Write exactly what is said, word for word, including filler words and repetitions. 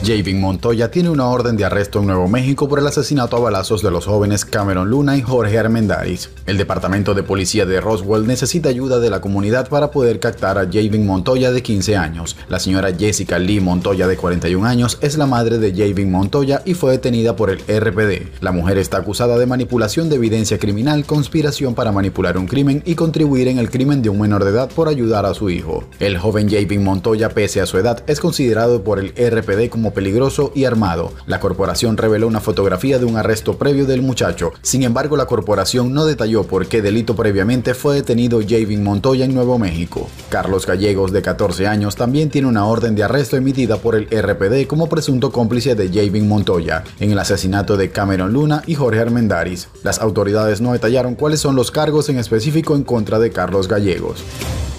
Javin Montoya tiene una orden de arresto en Nuevo México por el asesinato a balazos de los jóvenes Cameron Luna y Jorge Armendáriz. El Departamento de Policía de Roswell necesita ayuda de la comunidad para poder captar a Javin Montoya, de quince años. La señora Jessica Lee Montoya, de cuarenta y un años, es la madre de Javin Montoya y fue detenida por el R P D. La mujer está acusada de manipulación de evidencia criminal, conspiración para manipular un crimen y contribuir en el crimen de un menor de edad por ayudar a su hijo. El joven Javin Montoya, pese a su edad, es considerado por el R P D como peligroso y armado. La corporación reveló una fotografía de un arresto previo del muchacho. Sin embargo, la corporación no detalló por qué delito previamente fue detenido Javin Montoya en Nuevo México. Carlos Gallegos, de catorce años, también tiene una orden de arresto emitida por el R P D como presunto cómplice de Javin Montoya en el asesinato de Cameron Luna y Jorge Armendáriz. Las autoridades no detallaron cuáles son los cargos en específico en contra de Carlos Gallegos.